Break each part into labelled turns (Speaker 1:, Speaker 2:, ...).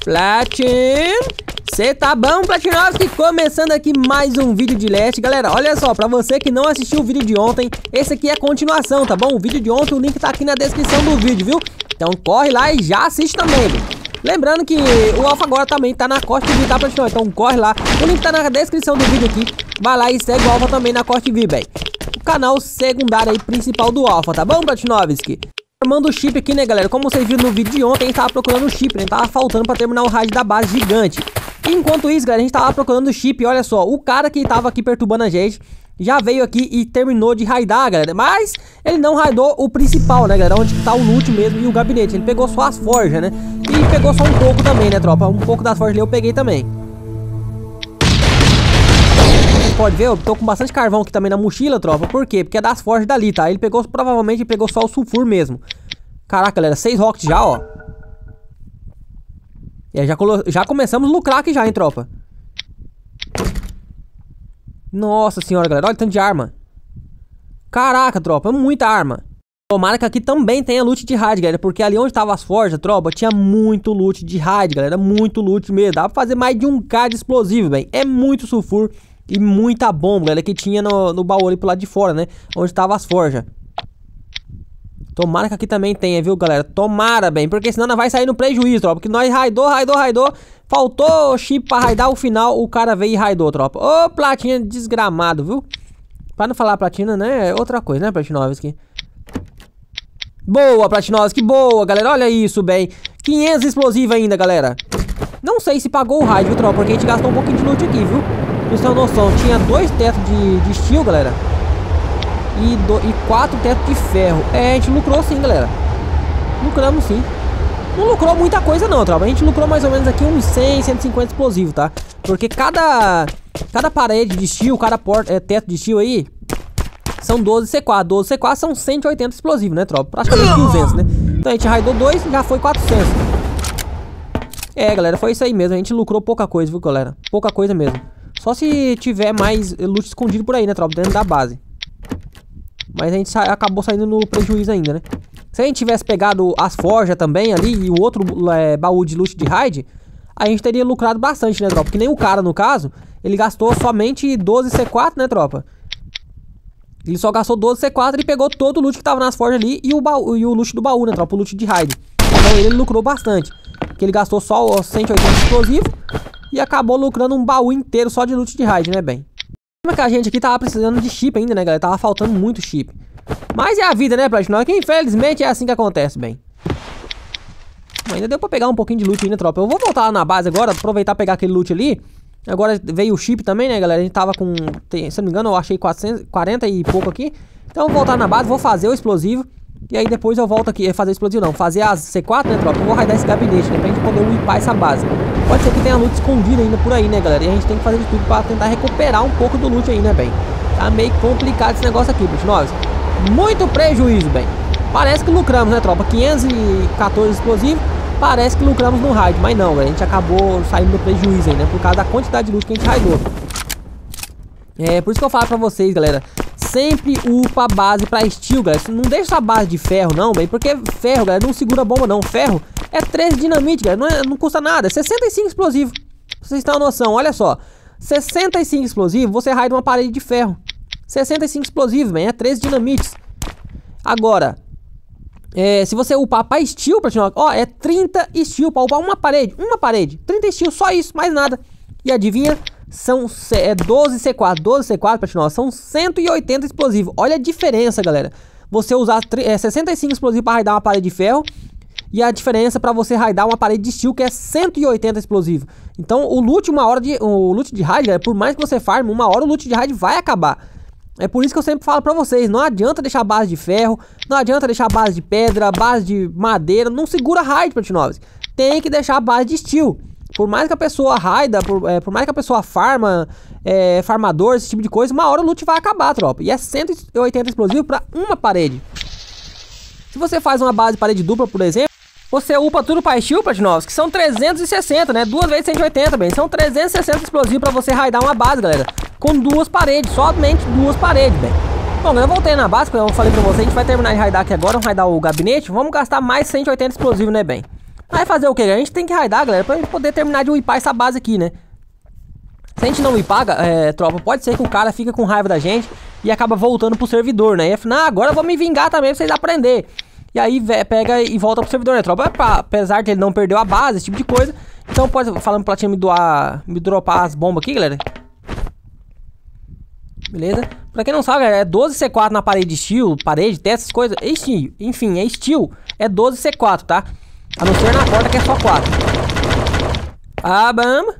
Speaker 1: Platin, cê tá bom, Platinovski? Começando aqui mais um vídeo de Last. Galera, olha só, pra você que não assistiu o vídeo de ontem, esse aqui é a continuação, tá bom? O vídeo de ontem, o link tá aqui na descrição do vídeo, viu? Então corre lá e já assiste também, viu? Lembrando que o Alpha agora também tá na Costa TV, tá, Platinovski? Então corre lá, o link tá na descrição do vídeo aqui. Vai lá e segue o Alpha também na Costa TV, bem. O canal secundário aí, principal do Alpha, tá bom, Platinovski? Formando o chip aqui, né, galera? Como vocês viram no vídeo de ontem, a gente tava procurando o chip, né? Tava faltando pra terminar o raid da base gigante. Enquanto isso, galera, a gente tava procurando o chip. Olha só, o cara que tava aqui perturbando a gente já veio aqui e terminou de raidar, galera. Mas ele não raidou o principal, né, galera? Onde tá o loot mesmo e o gabinete. Ele pegou só as forjas, né? E pegou só um pouco também, né, tropa? Um pouco das forjas ali eu peguei também. Pode ver, eu tô com bastante carvão aqui também na mochila, tropa. Por quê? Porque é das forjas dali, tá? Ele pegou, provavelmente, pegou só o sulfur mesmo. Caraca, galera, 6 rockets já, ó. É, já começamos a lucrar aqui já, hein, tropa. Nossa senhora, galera, olha o tanto de arma. Caraca, tropa, muita arma. Tomara que aqui também tenha loot de raid, galera. Porque ali onde tava as forjas, tropa, tinha muito loot de raid, galera. Muito loot mesmo. Dá pra fazer mais de 1k de explosivo, bem. É muito sulfur. E muita bomba, galera, que tinha no baú ali pro lado de fora, né? Onde tava as forjas. Tomara que aqui também tenha, viu, galera? Tomara, bem, porque senão nós vai sair no prejuízo, tropa. Porque nós raidou. Faltou chip pra raidar o final, o cara veio e raidou, tropa. Ô, platina desgramado, viu? Pra não falar platina, né? É outra coisa, né, Platinovski? Boa, Platinovski, boa, galera. Olha isso, bem. 500 explosivos ainda, galera. Não sei se pagou o raid, viu, tropa? Porque a gente gastou um pouquinho de loot aqui, viu? Pra vocês terem uma noção, tinha 2 tetos de steel, galera. E 4 tetos de ferro. É, a gente lucrou sim, galera. Lucramos sim. Não lucrou muita coisa não, tropa. A gente lucrou mais ou menos aqui uns 100, 150 explosivos, tá? Porque cada parede de steel, cada teto de steel aí são 12 C4. 12 C4 são 180 explosivos, né, tropa? Praticamente 200, né? Então a gente raidou 2 e já foi 400. É, galera, foi isso aí mesmo. A gente lucrou pouca coisa, viu, galera? Pouca coisa mesmo. Só se tiver mais loot escondido por aí, né, tropa? Dentro da base. Mas a gente acabou saindo no prejuízo ainda, né? Se a gente tivesse pegado as forjas também ali e o outro baú de loot de raid, a gente teria lucrado bastante, né, tropa? Porque nem o cara, no caso, ele gastou somente 12 C4, né, tropa? Ele só gastou 12 C4 e pegou todo o loot que tava nas forjas ali e o loot do baú, né, tropa? O loot de raid. Então ele lucrou bastante. Porque ele gastou só 180 explosivos e acabou lucrando um baú inteiro só de loot de raid, né, bem? Que a gente aqui tava precisando de chip ainda, né, galera? Tava faltando muito chip. Mas é a vida, né, Platinum? Que infelizmente é assim que acontece, bem. Ainda deu pra pegar um pouquinho de loot ainda, tropa. Eu vou voltar lá na base agora, aproveitar e pegar aquele loot ali. Agora veio o chip também, né, galera? A gente tava com, se não me engano, eu achei 440 e pouco aqui. Então eu vou voltar na base, vou fazer o explosivo. E aí depois eu volto aqui, fazer o explosivo não, fazer as C4, né, tropa? Eu vou raidar esse gabinete, né, pra gente poder upar essa base. Pode ser que tenha loot escondido ainda por aí, né, galera? E a gente tem que fazer de tudo pra tentar recuperar um pouco do loot aí, né, bem? Tá meio complicado esse negócio aqui, Platinovski. Muito prejuízo, bem. Parece que lucramos, né, tropa? 514 explosivos, parece que lucramos no raid. Mas não, galera, a gente acabou saindo do prejuízo aí, né? Por causa da quantidade de loot que a gente raidou. É, por isso que eu falo pra vocês, galera. Sempre upa a base pra steel, galera. Não deixa essa base de ferro, não, bem. Porque ferro, galera, não segura bomba, não. Ferro é 13 dinamite, galera. Não custa nada. É 65 explosivos. Pra vocês terem uma noção, olha só. 65 explosivos, você raida uma parede de ferro. 65 explosivos, bem. É 13 dinamites. Agora, se você upar pra steel, ó, é 30 steel pra upar uma parede. 30 steel, só isso, mais nada. E adivinha? São 12 C4, 12 C4, Platinum, são 180 explosivos. Olha a diferença, galera. Você usar 65 explosivos para raidar uma parede de ferro e a diferença para você raidar uma parede de steel, que é 180 explosivos. Então o loot de raid, galera, por mais que você farme, uma hora o loot de raid vai acabar. É por isso que eu sempre falo pra vocês, não adianta deixar a base de ferro, não adianta deixar a base de pedra, base de madeira, não segura raid, Platinum. Tem que deixar a base de steel. Por mais que a pessoa raida, por mais que a pessoa farma, farmador, esse tipo de coisa, uma hora o loot vai acabar, tropa. E é 180 explosivos pra uma parede. Se você faz uma base de parede dupla, por exemplo, você upa tudo pra steel, Platinovski, que são 360, né? 2 vezes 180, bem. São 360 explosivos pra você raidar uma base, galera. Com 2 paredes, somente 2 paredes, bem. Bom, galera, eu voltei na base, como eu falei pra vocês, a gente vai terminar de raidar aqui agora, vamos raidar o gabinete. Vamos gastar mais 180 explosivos, né, bem? Aí fazer o quê? A gente tem que raidar, galera, pra gente poder terminar de upar essa base aqui, né? Se a gente não upar, tropa, pode ser que o cara fica com raiva da gente e acaba voltando pro servidor, né? E afinal, agora eu vou me vingar também pra vocês aprenderem. E aí pega e volta pro servidor, né, tropa? Apesar de ele não perder a base, esse tipo de coisa. Então pode, falando pra Platina me dropar as bombas aqui, galera. Beleza? Pra quem não sabe, galera, é 12 C4 na parede de steel, parede, teto, essas coisas. Enfim, é steel, é 12 C4, tá? A não ser na porta que é só 4. Ah, bam.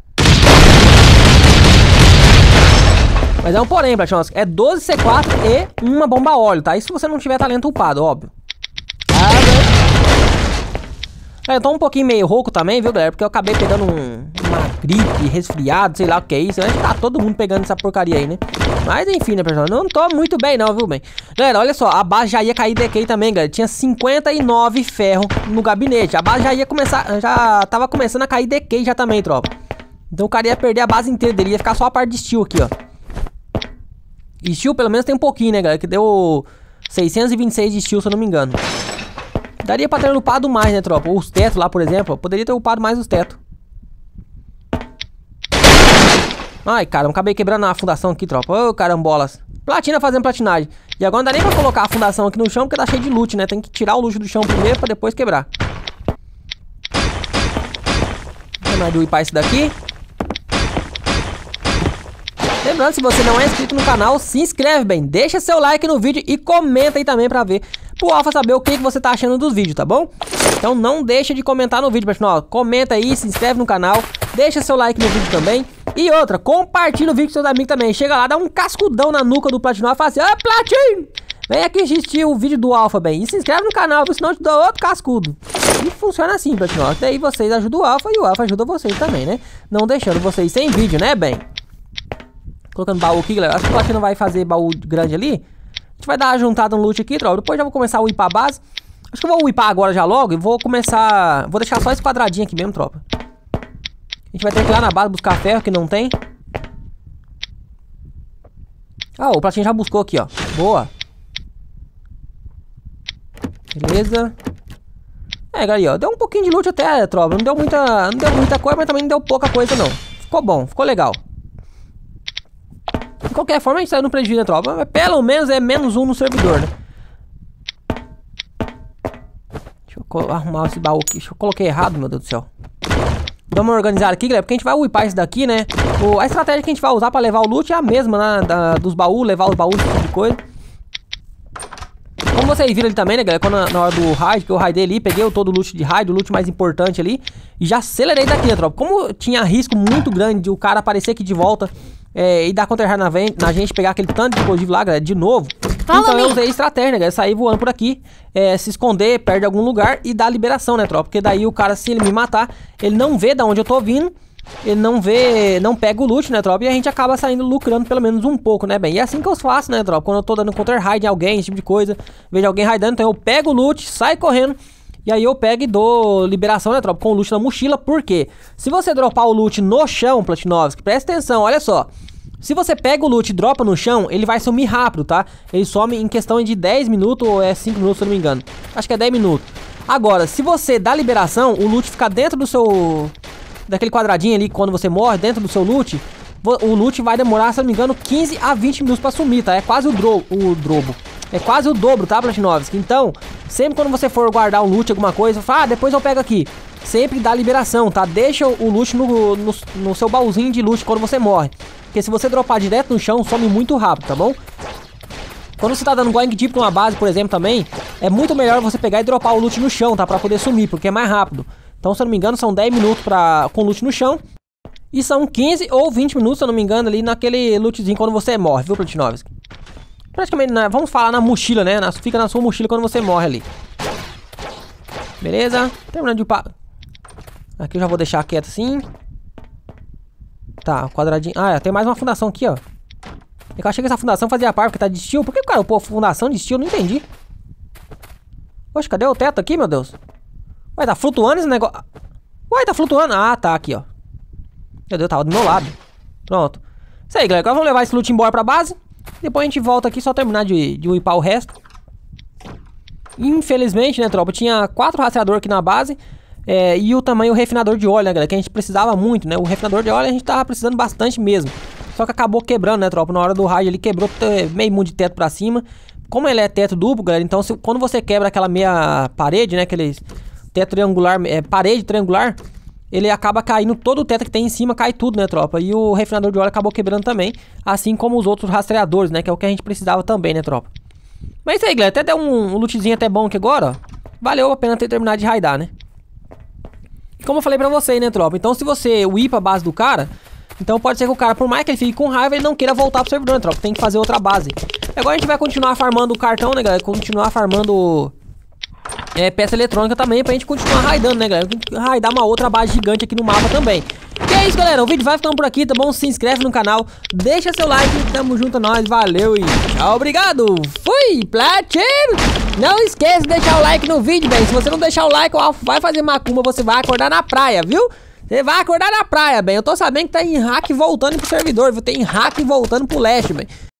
Speaker 1: Mas é um porém, Platinós. É 12 C4 e uma bomba óleo, tá? Isso se você não tiver talento upado, óbvio. Ah, bam. Eu tô um pouquinho meio rouco também, viu, galera? Porque eu acabei pegando uma gripe, resfriado, sei lá o que é isso. Acho que tá todo mundo pegando essa porcaria aí, né? Mas enfim, né, pessoal? Não tô muito bem não, viu, bem? Galera, olha só, a base já ia cair decay também, galera. Tinha 59 ferro no gabinete. A base já ia começar, já tava começando a cair decay já também, tropa. Então o cara ia perder a base inteira dele, ia ficar só a parte de steel aqui, ó. E steel pelo menos tem um pouquinho, né, galera? Que deu 626 de steel, se eu não me engano. Daria pra ter upado mais, né, tropa? Os tetos lá, por exemplo, eu poderia ter upado mais os tetos. Ai, cara, eu acabei quebrando a fundação aqui, tropa. Ô, carambolas. Platina fazendo platinagem. E agora não dá nem pra colocar a fundação aqui no chão, porque tá cheio de loot, né? Tem que tirar o loot do chão primeiro pra depois quebrar. Vamos lá, upar esse daqui. Lembrando, se você não é inscrito no canal, se inscreve, bem. Deixa seu like no vídeo e comenta aí também pra ver. Pro Alpha saber o que você tá achando dos vídeos, tá bom? Então não deixa de comentar no vídeo, pessoal. Comenta aí, se inscreve no canal. Deixa seu like no vídeo também. E outra, compartilha o vídeo com seus amigos também. Chega lá, dá um cascudão na nuca do Platinum e fala assim: ah, Platin! Vem aqui assistir o vídeo do Alpha, bem. E se inscreve no canal, senão eu te dou outro cascudo. E funciona assim, Platinum. Daí vocês ajudam o Alpha e o Alpha ajuda vocês também, né? Não deixando vocês sem vídeo, né, bem? Colocando baú aqui, galera. Acho que o Platinum vai fazer baú grande ali. A gente vai dar uma juntada no loot aqui, tropa. Depois já vou começar a upar a base. Acho que eu vou upar agora já logo e vou começar... Vou deixar só esse quadradinho aqui mesmo, tropa. A gente vai ter que ir lá na base buscar ferro, que não tem. Ah, o Platinum já buscou aqui, ó. Boa. Beleza. É, galera, ó. Deu um pouquinho de loot até, tropa. Não deu muita coisa, mas também não deu pouca coisa, não. Ficou bom, ficou legal. De qualquer forma, a gente saiu no prejuízo, né, tropa? Mas pelo menos é menos um no servidor, né? Deixa eu arrumar esse baú aqui. Eu coloquei errado, meu Deus do céu. Vamos organizar aqui, galera, porque a gente vai upar esse daqui, né? A estratégia que a gente vai usar pra levar o loot é a mesma, né? Dos baús, levar os baús, esse tipo de coisa. Como vocês viram ali também, né, galera? Quando na hora do raid, que eu raidei ali, peguei todo o loot de raid, o loot mais importante ali. E já acelerei daqui, né, tropa? Como tinha risco muito grande de o cara aparecer aqui de volta... e dar contra na gente, pegar aquele tanto de explosivo lá, galera, de novo. Então eu usei estratégia, né, galera, sair voando por aqui, se esconder, perde algum lugar e dar liberação, né, tropa? Porque daí o cara, se ele me matar, ele não vê de onde eu tô vindo, ele não vê, não pega o loot, né, tropa? E a gente acaba saindo lucrando pelo menos um pouco, né, bem? E é assim que eu faço, né, tropa? Quando eu tô dando counter-raid em alguém, esse tipo de coisa, vejo alguém raidando, então eu pego o loot, saio correndo. E aí eu pego e dou liberação, né, tropa, com o loot na mochila. Por quê? Se você dropar o loot no chão, Platinovski, presta atenção, olha só. Se você pega o loot e dropa no chão, ele vai sumir rápido, tá? Ele some em questão de 10 minutos ou 5 minutos, se eu não me engano. Acho que é 10 minutos. Agora, se você dá liberação, o loot fica dentro do seu... daquele quadradinho ali, quando você morre, dentro do seu loot. O loot vai demorar, se eu não me engano, 15 a 20 minutos pra sumir, tá? É quase o drobo. É quase o dobro, tá, Platinovski? Então, sempre quando você for guardar um loot, alguma coisa, fala, ah, depois eu pego aqui. Sempre dá liberação, tá? Deixa o loot no seu baúzinho de loot quando você morre. Porque se você dropar direto no chão, some muito rápido, tá bom? Quando você tá dando going deep numa base, por exemplo, também, é muito melhor você pegar e dropar o loot no chão, tá? Pra poder sumir, porque é mais rápido. Então, se eu não me engano, são 10 minutos com loot no chão. E são 15 ou 20 minutos, se eu não me engano, ali naquele lootzinho quando você morre, viu, Platinovski? Praticamente, vamos falar na mochila, né? Fica na sua mochila quando você morre ali. Beleza? Terminando de upar. Aqui eu já vou deixar quieto assim. Tá, quadradinho. Ah, tem mais uma fundação aqui, ó. Eu achei que essa fundação fazia parte, porque tá de steel. Por que o cara pôr fundação de steel? Não entendi. Poxa, cadê o teto aqui, meu Deus? Ué, tá flutuando esse negócio. Ué, tá flutuando. Ah, tá, aqui, ó. Meu Deus, tava do meu lado. Pronto. Isso aí, galera. Agora vamos levar esse loot embora pra base. Depois a gente volta aqui, só terminar de upar o resto. Infelizmente, né, tropa? Tinha 4 rastreadores aqui na base. E também o refinador de óleo, né, galera? Que a gente precisava muito, né? O refinador de óleo a gente tava precisando bastante mesmo. Só que acabou quebrando, né, tropa? Na hora do raid ele quebrou meio mundo de teto pra cima. Como ele é teto duplo, galera, então quando você quebra aquela meia parede, né? Aquele teto triangular, parede triangular, ele acaba caindo, todo o teto que tem em cima cai tudo, né, tropa? E o refinador de óleo acabou quebrando também, assim como os outros rastreadores, né? Que é o que a gente precisava também, né, tropa? Mas é isso aí, galera. Até deu um lootzinho até bom aqui agora, ó. Valeu a pena ter terminado de raidar, né? Como eu falei pra vocês, né, tropa? Então se você whipa a base do cara, então pode ser que o cara, por mais que ele fique com raiva, ele não queira voltar pro servidor, né, tropa? Tem que fazer outra base. Agora a gente vai continuar farmando o cartão, né, galera? Continuar farmando peça eletrônica também, pra gente continuar raidando, né, galera? Raidar uma outra base gigante aqui no mapa também. E é isso, galera. O vídeo vai ficando por aqui, tá bom? Se inscreve no canal, deixa seu like, tamo junto a nós, valeu e tchau, obrigado. Fui, Platino! Não esqueça de deixar o like no vídeo, bem. Se você não deixar o like, o Alpha vai fazer macumba, você vai acordar na praia, viu? Você vai acordar na praia, bem. Eu tô sabendo que tá em hack voltando pro servidor, viu? Tem hack voltando pro leste, bem.